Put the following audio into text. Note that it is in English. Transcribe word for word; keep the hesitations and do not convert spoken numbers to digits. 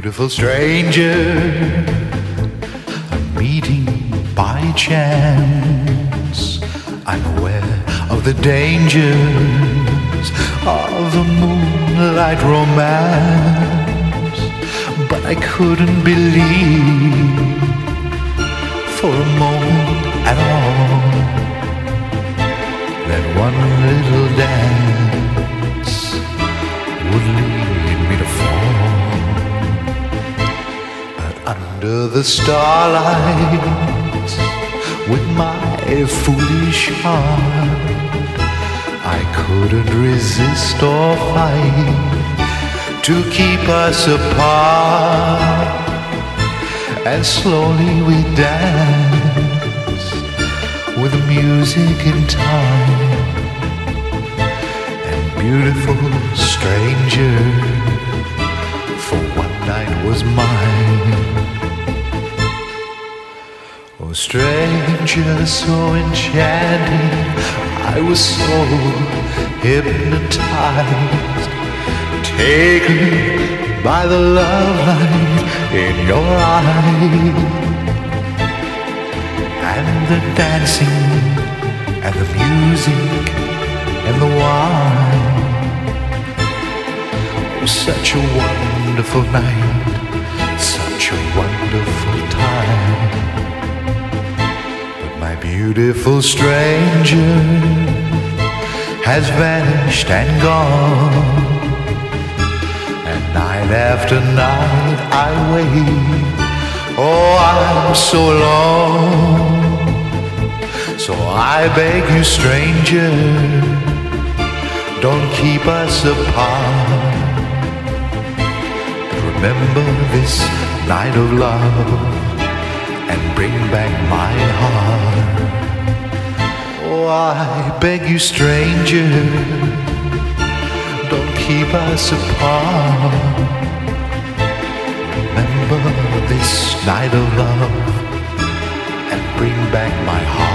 Beautiful stranger, a meeting by chance. I'm aware of the dangers of a moonlight romance, but I couldn't believe for a moment at all that one little dance would lead me to fall. But under the starlight, with my foolish heart, I couldn't resist or fight to keep us apart. And slowly we danced with the music in time. And beautiful stranger, for one night was mine. Oh, stranger, so enchanting, I was so hypnotized, taken by the love light in your eyes, and the dancing, and the music, and the wine. Oh, such a wonderful night, such a wonderful time. But my beautiful stranger has vanished and gone. Night after night I wait, oh I'm so long. So I beg you stranger, don't keep us apart. Remember this night of love and bring back my heart. Oh, I beg you stranger, don't keep us apart. Remember this night of love and bring back my heart.